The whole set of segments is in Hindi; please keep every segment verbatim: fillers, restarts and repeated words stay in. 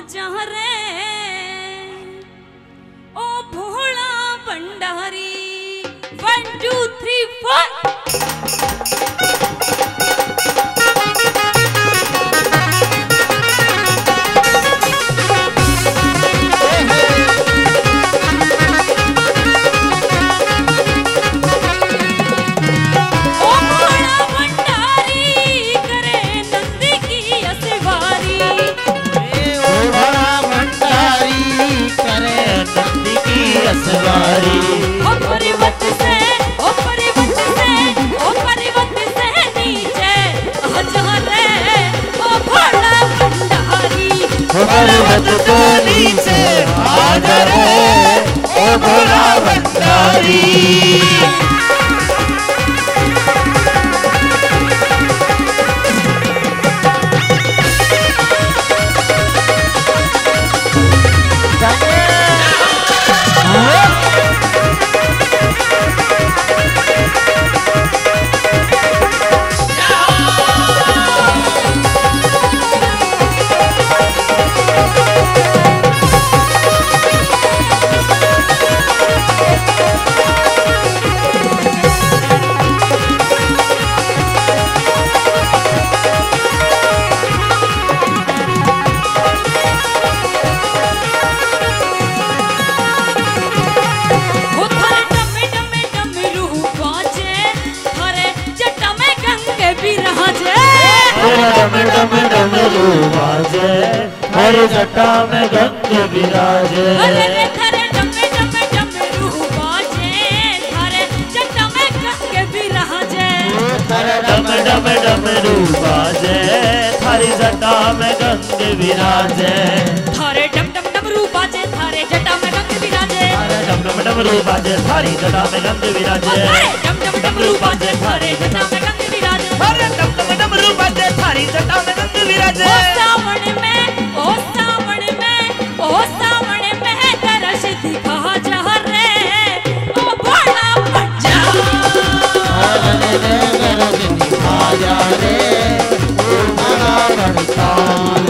जा रे ओ Bhola Bhandari. One two three four. ओ पर्वत से ओ पर्वत से ओ पर्वत से नीचे आ जा रे ओ भोला भंडारी। पर्वत से नीचे आ जा रे ओ भोला भंडारी। हर जटा में गंग विराजे। अरे रे थारे डमे डमे डमरू बाजे थारे जटा में गंग विराजे। थारे डमे डमे डमरू बाजे थारी जटा में गंग विराजे। थारे डम डम डमरू बाजे थारे जटा में गंग विराजे। थारे डम डम डमरू बाजे थारी जटा में गंग विराजे। थारे डम डम डमरू बाजे थारे जटा में गंग विराजे। थारे डम डम डमरू बाजे थारी जटा में गंग विराजे। ओ सावन में ओ सावन में ओ सावन में दर्श दिखा जा रे ओ भोला भंडारी। दर्श दिखा जा रे ओ भोला भंडारी।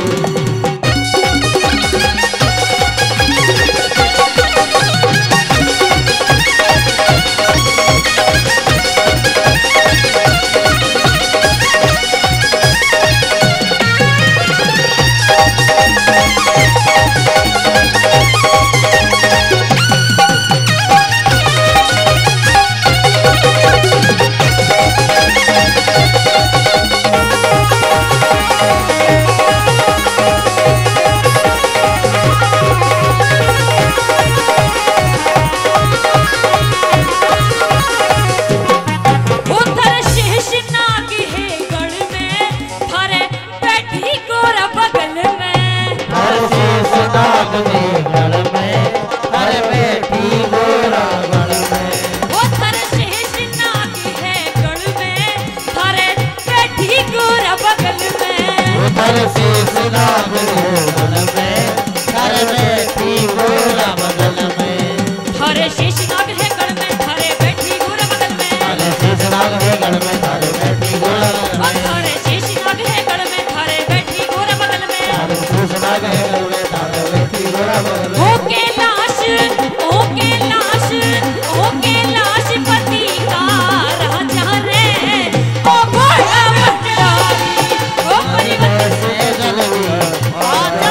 आ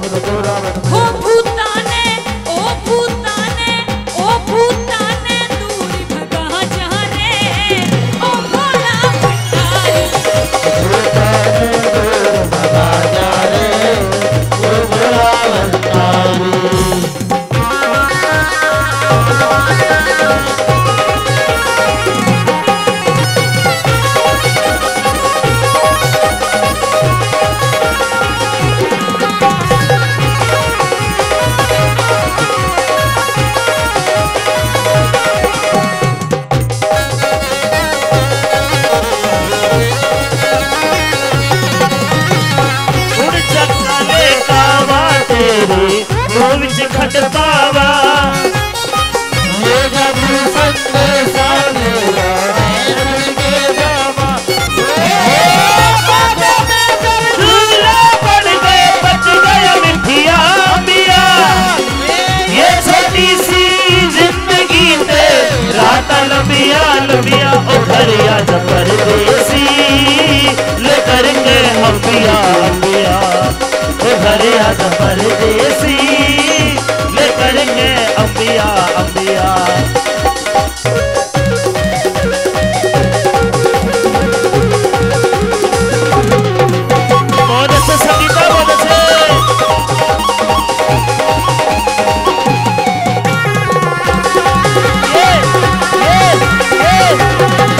ओ भूताने ओ भूताने ओ भूताने दूर भगा जा रे ओ भोला भंडारी भगा जा रे ओ भोला भंडारी। खट पावा ये जब संदेशा मेरा के जावा झूला पड़ गए बच गया मिठिया मिया ये छोटी सी जिंदगी ते रात लंबिया लंबिया ओ घर आजा परदेसी ले करके हम पिया पिया ओ घर आजा परदेसी करेंगे अंबिया अंबिया। बहुत अच्छे संगीता बहुत अच्छे। ये ये ये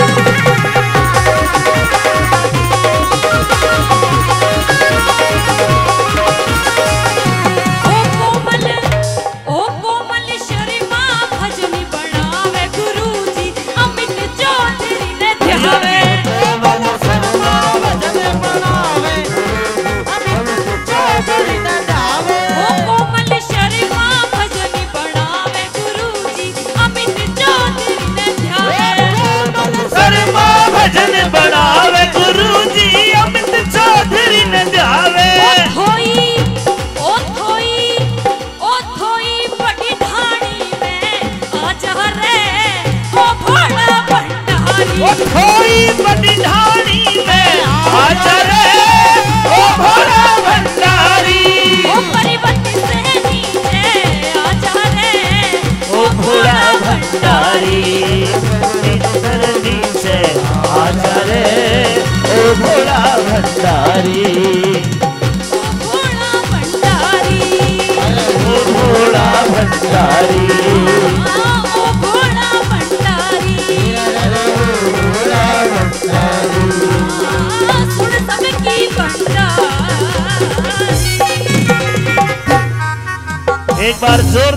थोड़ी बड़ी ढाणी में आजा रे ओ भोला भंडारी ओ पर्वत से नीचे आजा रे ओ भोला भंडारी नीचे आजा रे ओ भोला भंडारी ओ भोला भंडारी ओ भोला भंडारी ओ भोला भंडारी सुन सबकी भंडारी। एक बार जोर